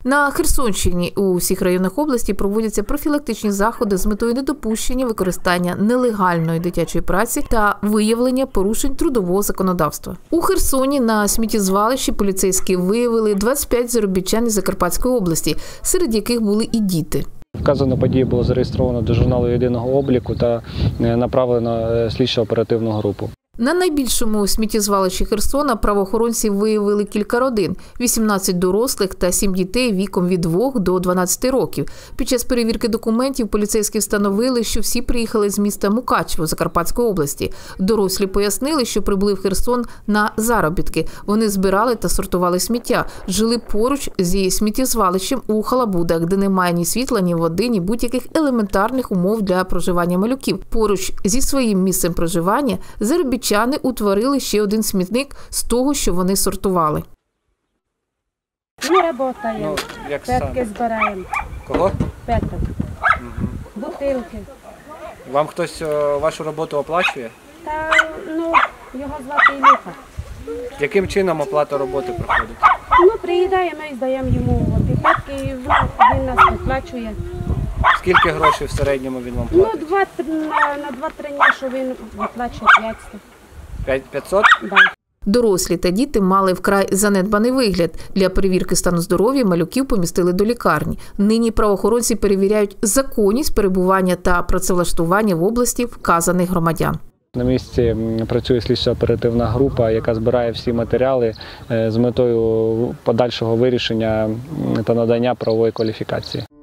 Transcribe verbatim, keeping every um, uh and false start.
На Херсонщині у всіх районах області проводяться профілактичні заходи з метою недопущення використання нелегальної дитячої праці та виявлення порушень трудового законодавства. У Херсоні на сміттєзвалищі поліцейські виявили двадцять п'ять заробітчан із Закарпатської області, серед яких були і діти. Вказану подію було зареєстровано до журналу єдиного обліку та направлено слідчо-оперативну групу. На найбільшому сміттєзвалищі Херсона правоохоронці виявили кілька родин – вісімнадцять дорослих та сім дітей віком від двох до дванадцяти років. Під час перевірки документів поліцейські встановили, що всі приїхали з міста Мукачево Закарпатської області. Дорослі пояснили, що прибули в Херсон на заробітки. Вони збирали та сортували сміття, жили поруч зі сміттєзвалищем у халабудах, де немає ні світла, ні води, ні будь-яких елементарних умов для проживання малюків. Поруч зі своїм місцем проживання заробітчани утворили ще один смітник з того, що вони сортували. Ми працюємо, Ну, петки збираємо. Кого? Петок. Угу. Бутилки. Вам хтось вашу роботу оплачує? Та, ну, його звати Ілюха. Яким чином оплата роботи проходить? Ну, приїдає, ми здаємо йому ті петки, і він нас оплачує. Скільки грошей в середньому він вам Ну, платить? два, на, на два-три дні, що він оплачує п'ятсот. п'ятсот? Да. Дорослі та діти мали вкрай занедбаний вигляд. Для перевірки стану здоров'я малюків помістили до лікарні. Нині правоохоронці перевіряють законність перебування та працевлаштування в області вказаних громадян. На місці працює слідчо-оперативна група, яка збирає всі матеріали з метою подальшого вирішення та надання правової кваліфікації.